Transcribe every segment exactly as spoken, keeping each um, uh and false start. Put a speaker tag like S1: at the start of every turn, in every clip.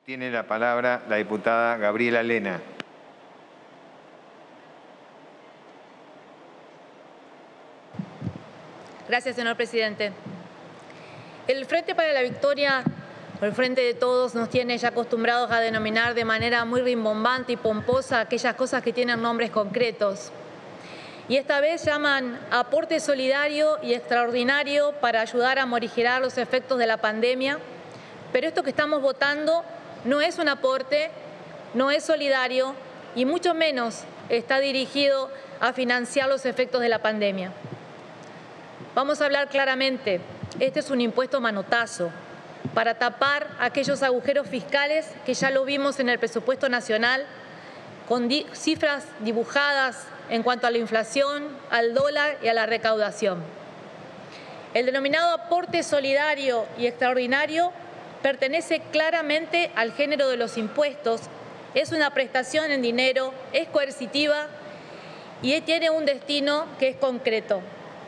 S1: Tiene la palabra la diputada Gabriela Lena.
S2: Gracias, señor presidente. El Frente para la Victoria, o el Frente de Todos, nos tiene ya acostumbrados a denominar de manera muy rimbombante y pomposa aquellas cosas que tienen nombres concretos. Y esta vez llaman aporte solidario y extraordinario para ayudar a morigerar los efectos de la pandemia. Pero esto que estamos votando no es un aporte, no es solidario y mucho menos está dirigido a financiar los efectos de la pandemia. Vamos a hablar claramente, este es un impuesto manotazo para tapar aquellos agujeros fiscales que ya lo vimos en el presupuesto nacional, con di- cifras dibujadas en cuanto a la inflación, al dólar y a la recaudación. El denominado aporte solidario y extraordinario pertenece claramente al género de los impuestos, es una prestación en dinero, es coercitiva y tiene un destino que es concreto.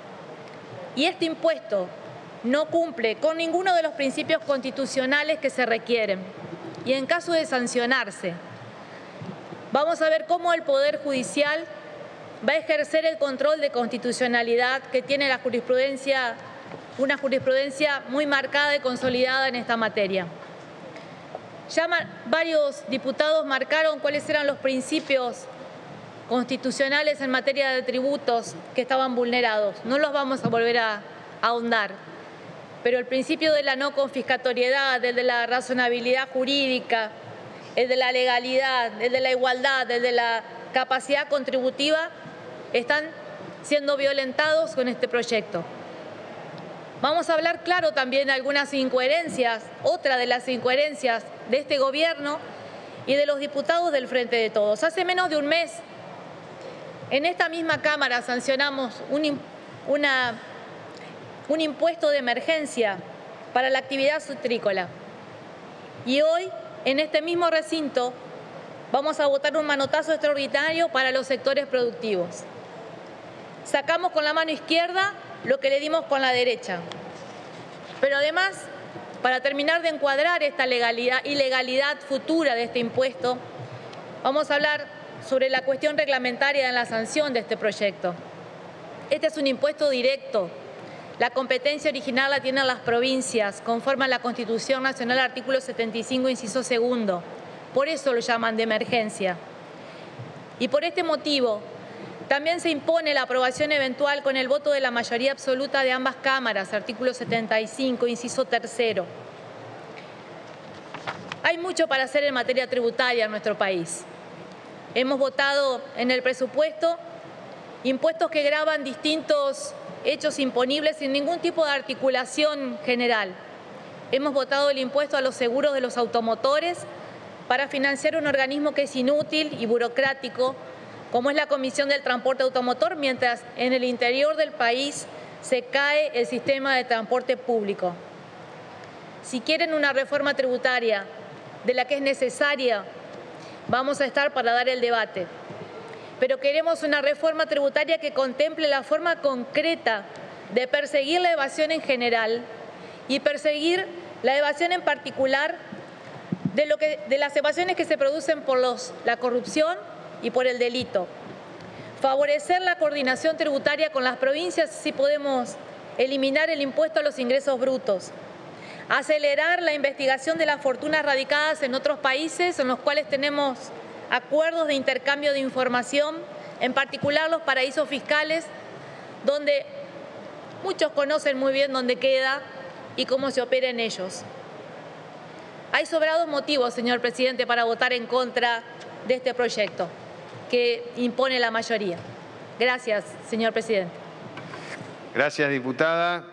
S2: Y este impuesto no cumple con ninguno de los principios constitucionales que se requieren. Y en caso de sancionarse, vamos a ver cómo el Poder Judicial va a ejercer el control de constitucionalidad que tiene la jurisprudencia, una jurisprudencia muy marcada y consolidada en esta materia. Ya varios diputados marcaron cuáles eran los principios constitucionales en materia de tributos que estaban vulnerados. No los vamos a volver a, a ahondar. Pero el principio de la no confiscatoriedad, el de la razonabilidad jurídica, el de la legalidad, el de la igualdad, el de la capacidad contributiva, están siendo violentados con este proyecto. Vamos a hablar, claro, también de algunas incoherencias, otra de las incoherencias de este gobierno y de los diputados del Frente de Todos. Hace menos de un mes, en esta misma Cámara sancionamos un, una, un impuesto de emergencia para la actividad sutrícola. Y hoy, en este mismo recinto, vamos a votar un manotazo extraordinario para los sectores productivos. Sacamos con la mano izquierda lo que le dimos con la derecha. Pero además, para terminar de encuadrar esta legalidad, ilegalidad futura de este impuesto, vamos a hablar sobre la cuestión reglamentaria en la sanción de este proyecto. Este es un impuesto directo. La competencia original la tienen las provincias, conforme a la Constitución Nacional, artículo setenta y cinco, inciso segundo. Por eso lo llaman de emergencia. Y por este motivo, también se impone la aprobación eventual con el voto de la mayoría absoluta de ambas cámaras, artículo setenta y cinco, inciso tercero. Hay mucho para hacer en materia tributaria en nuestro país. Hemos votado en el presupuesto impuestos que gravan distintos hechos imponibles sin ningún tipo de articulación general. Hemos votado el impuesto a los seguros de los automotores para financiar un organismo que es inútil y burocrático, como es la Comisión del Transporte Automotor, mientras en el interior del país se cae el sistema de transporte público. Si quieren una reforma tributaria de la que es necesaria, vamos a estar para dar el debate. Pero queremos una reforma tributaria que contemple la forma concreta de perseguir la evasión en general y perseguir la evasión en particular de, lo que, de las evasiones que se producen por los, la corrupción y por el delito. Favorecer la coordinación tributaria con las provincias si podemos eliminar el impuesto a los ingresos brutos. Acelerar la investigación de las fortunas radicadas en otros países en los cuales tenemos acuerdos de intercambio de información, en particular los paraísos fiscales, donde muchos conocen muy bien dónde queda y cómo se opera en ellos. Hay sobrados motivos, señor presidente, para votar en contra de este proyecto que impone la mayoría. Gracias, señor presidente.
S1: Gracias, diputada.